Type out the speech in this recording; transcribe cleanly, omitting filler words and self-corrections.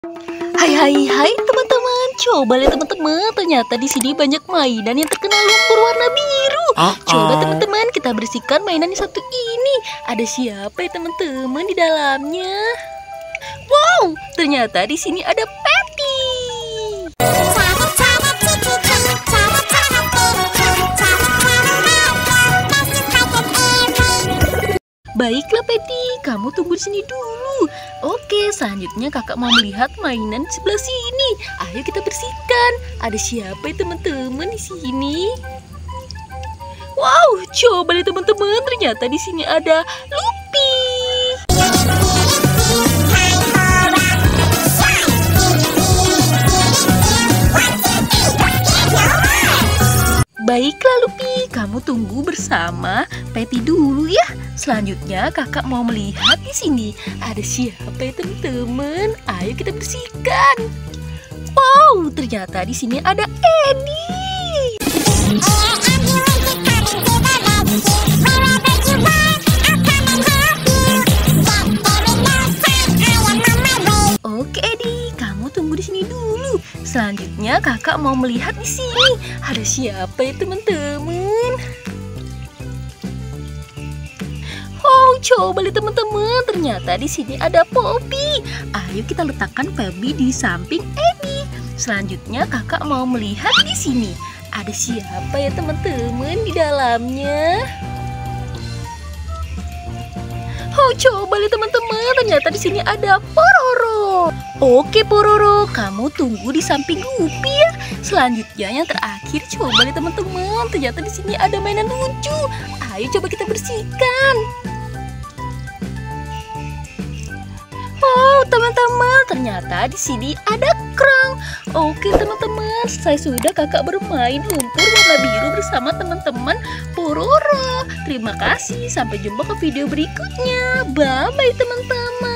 Hai teman-teman, coba lihat teman-teman, ternyata di sini banyak mainan yang terkena lumpur warna biru. Coba teman-teman kita bersihkan mainan yang satu ini. Ada siapa ya teman-teman di dalamnya? Wow, ternyata di sini ada Patty. Baiklah Patty, kamu tunggu di sini dulu. Oke, selanjutnya kakak mau melihat mainan di sebelah sini. Ayo kita bersihkan. Ada siapa ya teman-teman di sini? Wow, coba lihat teman-teman, ternyata di sini ada Luffy. Baiklah Luffy, kamu tunggu bersama Patty dulu ya. Selanjutnya kakak mau melihat di sini. Ada siapa ya teman-teman? Ayo kita bersihkan. Wow, ternyata di sini ada Eddie. Oke Eddie, kamu tunggu di sini dulu. Selanjutnya kakak mau melihat di sini. Ada siapa ya teman-teman? Oh, coba lihat teman-teman, ternyata di sini ada Poppy. Ayo kita letakkan Poppy di samping Eddie. Selanjutnya kakak mau melihat di sini. Ada siapa ya teman-teman di dalamnya? Oh, coba lihat teman-teman, ternyata di sini ada Pororo. Oke Pororo, kamu tunggu di samping Guppy ya. Selanjutnya yang terakhir, coba lihat teman-teman, ternyata di sini ada mainan lucu. Ayo coba kita bersihkan. Oh teman-teman, ternyata di sini ada Krong. Oke teman-teman, selesai sudah kakak bermain lumpur warna biru bersama teman-teman Pororo. Terima kasih, sampai jumpa ke video berikutnya. Bye bye teman-teman.